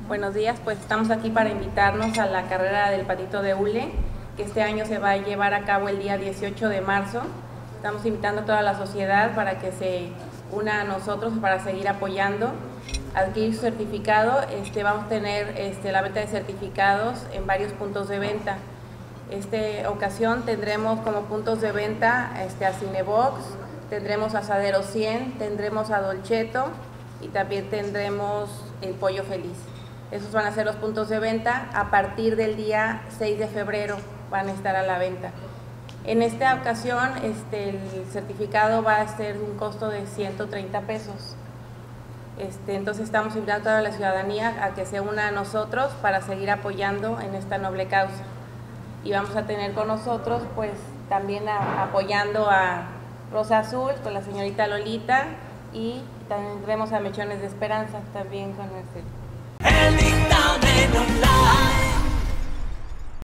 Buenos días, pues estamos aquí para invitarnos a la carrera del Patito de Hule, que este año se va a llevar a cabo el día 18 de marzo. Estamos invitando a toda la sociedad para que se una a nosotros para seguir apoyando. Adquirir su certificado, vamos a tener la venta de certificados en varios puntos de venta. Esta ocasión tendremos como puntos de venta a Cinebox, tendremos Asadero 100, tendremos a Dolcetto y también tendremos el Pollo Feliz. Esos van a ser los puntos de venta. A partir del día 6 de febrero van a estar a la venta. En esta ocasión el certificado va a ser de un costo de 130 pesos. Entonces estamos invitando a toda la ciudadanía a que se una a nosotros para seguir apoyando en esta noble causa. Y vamos a tener con nosotros pues también apoyando a Rosa Azul con la señorita Lolita, y tendremos a Mechones de Esperanza también con